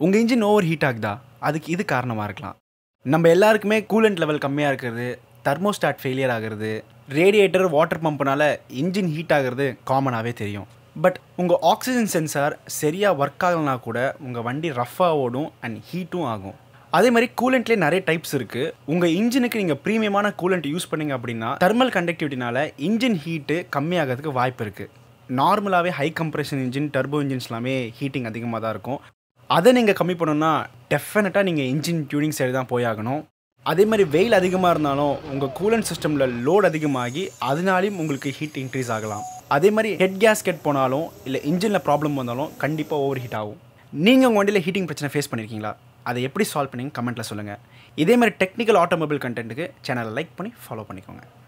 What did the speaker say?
உங்கள் engine over heat ஆகுதா? அதுக்கு இது காரணமாக இருக்கலாம். நம்ம எல்லாருக்குமே கூலண்ட் லெவல் கம்மியாக இருக்கிறது, தெர்மோஸ்டாட் ஃபெயிலியர் ஆகிறது, ரேடியேட்டர் வாட்டர் பம்புனால இன்ஜின் ஹீட் ஆகிறது காமனாகவே தெரியும். பட் உங்கள் ஆக்சிஜன் சென்சார் சரியாக ஒர்க் ஆகலைனா கூட உங்கள் வண்டி ரஃப்பாக ஓடும் அண்ட் ஹீட்டும் ஆகும். அதே மாதிரி கூலண்ட்லேயே நிறைய டைப்ஸ் இருக்குது. உங்கள் இன்ஜினுக்கு நீங்கள் ப்ரீமியமான கூலண்ட் யூஸ் பண்ணிங்க அப்படின்னா தெர்மல் கண்டக்டிவிட்டினால இன்ஜின் ஹீட்டு கம்மியாகிறதுக்கு வாய்ப்பு இருக்குது. நார்மலாகவே high compression engine, turbo engines எல்லாமே ஹீட்டிங் அதிகமாக தான் இருக்கும். அதை நீங்கள் கம்மி பண்ணணும்னா டெஃபினட்டாக நீங்கள் இன்ஜின் டியூனிங் சைடு தான் போயாகணும். அதே மாதிரி வெயில் அதிகமாக இருந்தாலும் உங்கள் கூலண்ட் சிஸ்டமில் லோட் அதிகமாகி அதனாலையும் உங்களுக்கு ஹீட் இன்க்ரீஸ் ஆகலாம். அதே மாதிரி ஹெட் கேஸ்கெட் போனாலும் இல்லை இன்ஜினில் ப்ராப்ளம் வந்தாலும் கண்டிப்பாக ஓவர் ஹீட் ஆகும். நீங்கள் உங்கள் வண்டியில் ஹீட்டிங் பிரச்சனை ஃபேஸ் பண்ணியிருக்கீங்களா? அதை எப்படி சால்வ் பண்ணி கமெண்ட்டில் சொல்லுங்கள். இதே மாதிரி டெக்னிக்கல் ஆட்டோமொபைல் கண்டென்ட்டுக்கு சேனலை லைக் பண்ணி ஃபாலோ பண்ணிக்கோங்க.